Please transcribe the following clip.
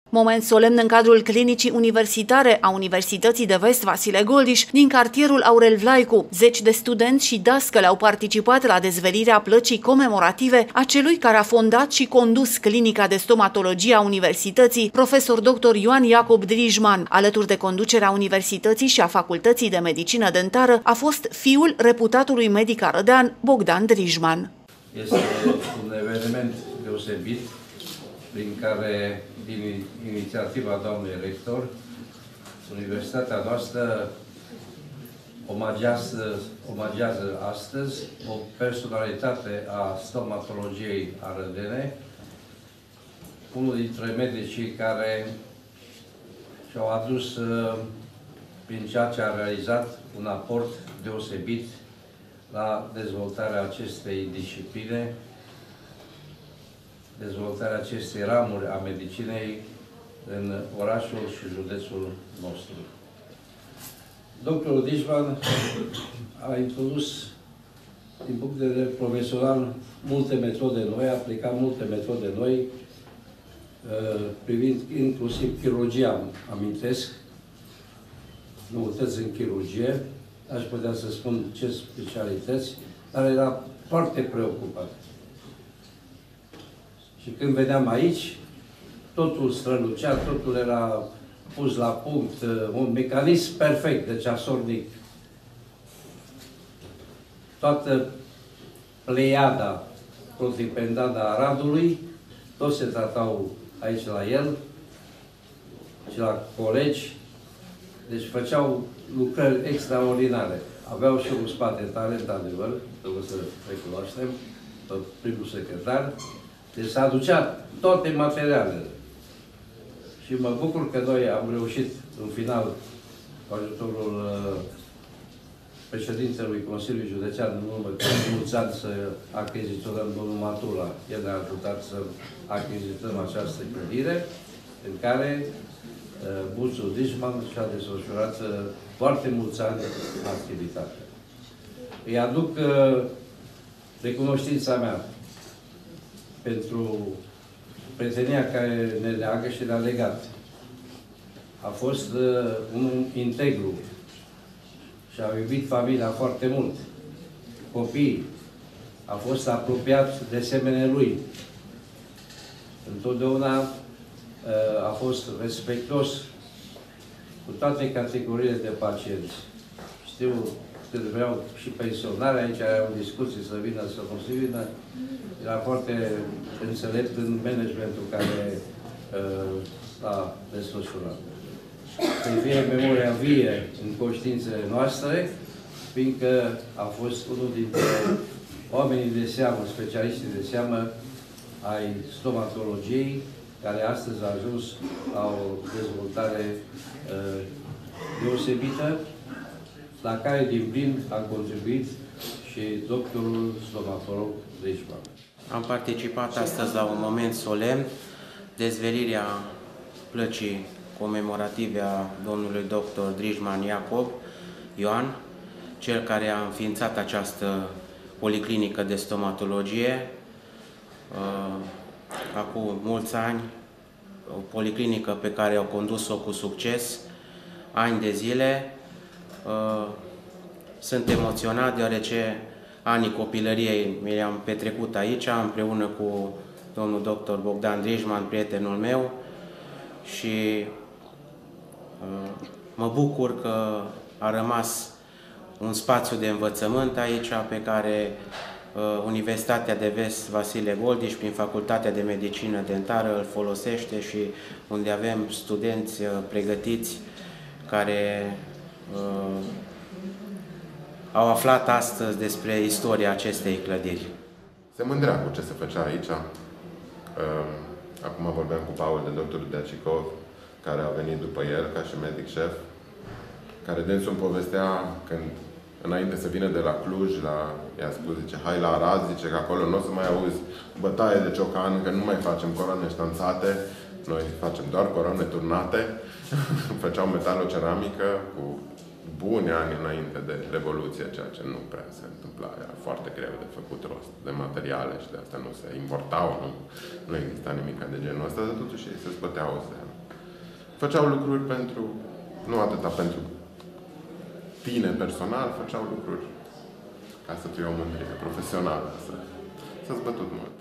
Moment solemn în cadrul clinicii universitare a Universității de Vest Vasile Goldiș din cartierul Aurel Vlaicu. Zeci de studenți și dascăli au participat la dezvelirea plăcii comemorative a celui care a fondat și condus clinica de stomatologie a Universității, profesor dr. Ioan Iacob Drijman. Alături de conducerea Universității și a Facultății de Medicină Dentară a fost fiul reputatului medic arădean Bogdan Drijman. Este un eveniment deosebit prin care, din inițiativa doamnei rector, Universitatea noastră omagează astăzi o personalitate a stomatologiei arădene, unul dintre medicii care și-au adus prin ceea ce a realizat un aport deosebit la dezvoltarea acestei discipline, dezvoltarea acestei ramuri a medicinei în orașul și județul nostru. Doctorul Drijman a introdus, din punct de vedere profesional, multe metode noi, a aplicat multe metode noi, privind inclusiv chirurgia, amintesc, noutăți în chirurgie, aș putea să spun ce specialități, dar era foarte preocupat. Și când veneam aici, totul strălucea, totul era pus la punct, un mecanism perfect de ceasornic. Toată pleiada protripendada a Aradului, toți se tratau aici la el și la colegi, deci făceau lucrări extraordinare. Aveau și un spate tare, într-adevăr, trebuie să recunoaștem, primul secretar. Deci s-a aducea toate materialele. Și mă bucur că noi am reușit, în final, cu ajutorul președintelui Consiliului Județean, în urmă cu mulți ani, să achiziționăm domnul Matula. El ne-a ajutat să achiziționăm această clădire, în care Buțul Drijman și-a desfășurat foarte mulți ani activitatea. Îi aduc recunoștința mea pentru prietenia care ne leagă și ne-a legat. A fost un integru și a iubit familia foarte mult. Copiii. A fost apropiat de semenii lui. Întotdeauna a fost respectos cu toate categoriile de pacienți. Știu, când vreau și pensionare, aici au discuții să vină, să nu se vină, era foarte înțelept în managementul care s-a desfășurat. Să fie memoria vie în conștiințele noastre, fiindcă a fost unul dintre oamenii de seamă, specialiștii de seamă ai stomatologiei, care astăzi a ajuns la o dezvoltare deosebită, la care din plin a contribuit și doctorul stomatolog Drijman. Am participat astăzi la un moment solemn, dezvelirea plăcii comemorative a domnului doctor Drijman Iacob Ioan, cel care a înființat această policlinică de stomatologie acum mulți ani, o policlinică pe care au condus-o cu succes, ani de zile. Sunt emoționat deoarece anii copilăriei mi le-am petrecut aici, împreună cu domnul doctor Bogdan Drijman, prietenul meu, și mă bucur că a rămas un spațiu de învățământ aici pe care Universitatea de Vest Vasile Goldiș, prin Facultatea de Medicină Dentară, îl folosește și unde avem studenți pregătiți care au aflat astăzi despre istoria acestei clădiri. Se mândrea cu ce se făcea aici. Acum vorbeam cu Paul de doctorul Deacicov, care a venit după el ca și medic șef, care dânsul îmi povestea când, înainte să vină de la Cluj, i-a spus, zice, hai la Arad, zice că acolo nu o să mai auzi bătaie de ciocan, că nu mai facem coroane ștanțate, noi facem doar coroane turnate. Făceau metaloceramică cu buni ani înainte de Revoluție, ceea ce nu prea se întâmpla. Era foarte greu de făcut rost de materiale și de asta nu se importau, nu exista nimic de genul ăsta, dar totuși ei se spăteau să făceau lucruri pentru, nu atâta pentru tine personal, făceau lucruri ca să fie o mândrie profesională, să-ți bătut mult.